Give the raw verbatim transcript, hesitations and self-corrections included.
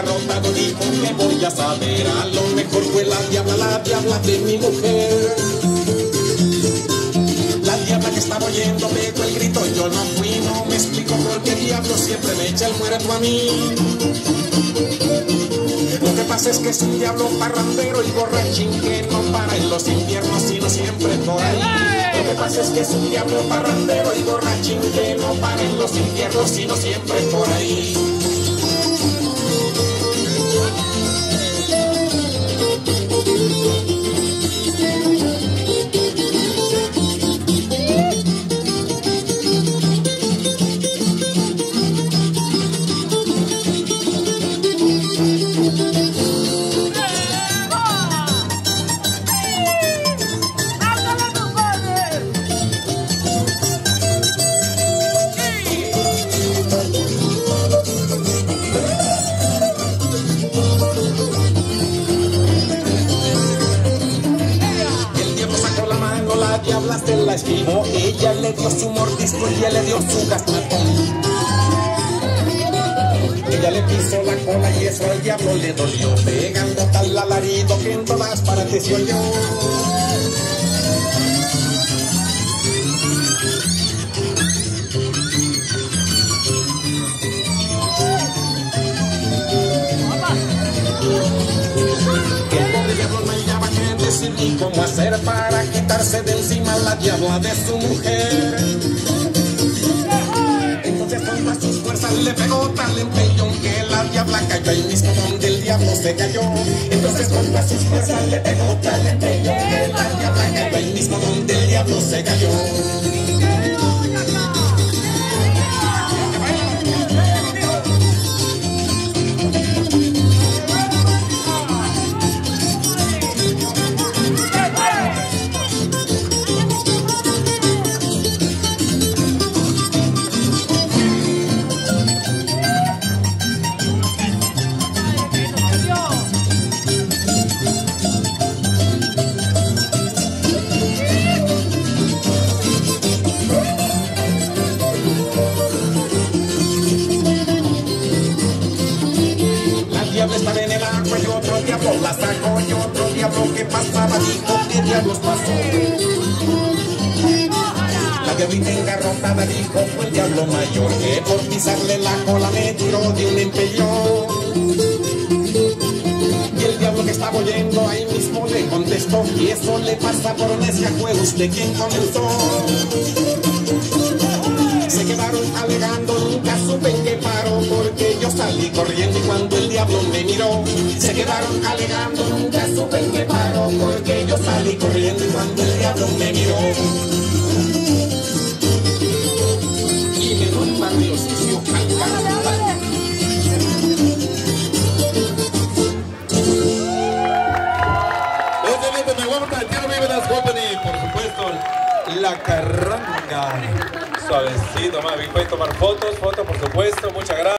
engarrotado dijo que voy a saber, a lo mejor fue la diabla, la diabla de mi mujer. La diabla que estaba oyendo pegó el grito, yo no fui, no me explico por qué diablo siempre me echa el muerto a mí. Lo que pasa es que es un diablo parrandero y borrachín que no para en los inviernos sino siempre por ahí. Lo que pasa es que es un diablo parrandero y borrachín que no para en los inviernos sino siempre por ahí. La diabla se la esquivó, ella le dio su mordisco y ella le dio su gastapón. Ella le pisó la cola y eso al diablo le dolió, pegando tal alarido que en todas partes se oyó. Y cómo hacer para quitarse de encima la diabla de su mujer. Entonces con todas sus fuerzas le pegó tal empellón que la diabla cayó ahí mismo donde el diablo se cayó. Entonces con todas sus fuerzas le pegó tal empellón que la diabla cayó ahí mismo donde el diablo se cayó. Estaba en el agua y otro diablo la sacó y otro diablo que pasaba dijo ¿qué diablos pasó? La diablita engarrotada dijo fue el diablo mayor que por pisarle la cola me tiró de un empellón. Y el diablo que estaba oyendo ahí mismo le contestó y eso le pasa por necia, fue usted quien comenzó. Se quedaron alegando, nunca supe en qué paró, porque yo salí corriendo y cuando el diablo me miró. Se quedaron alegando, nunca supe en qué paró, porque yo salí corriendo y cuando el diablo me miró. Y me doy barrio sucio al cantar. Este me gusta, el tío vive las company, por supuesto, la carranga. Suavecito, más bien pueden tomar fotos, fotos por supuesto, muchas gracias.